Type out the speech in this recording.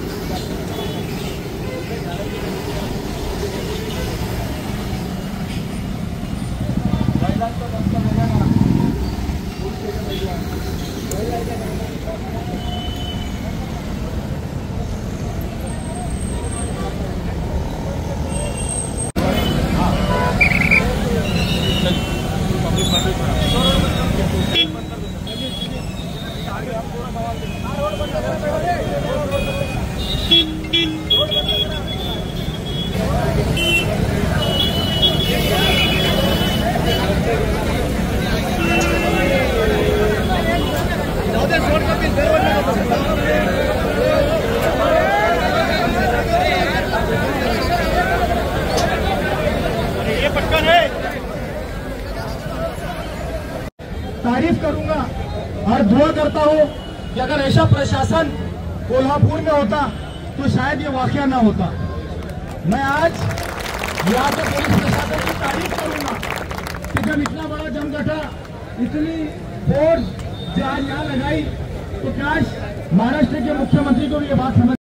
तारीफ करूंगा और दुआ करता हूं कि अगर ऐसा प्रशासन कोल्हापुर में होता तो शायद ये वाकया ना होता। मैं आज यहाँ पे पुलिस प्रशासन की तारीफ करूंगा कि जब इतना बड़ा जमघटा इतनी फोर्स से आज यहाँ लगाई तो काश महाराष्ट्र के मुख्यमंत्री को भी ये बात समझ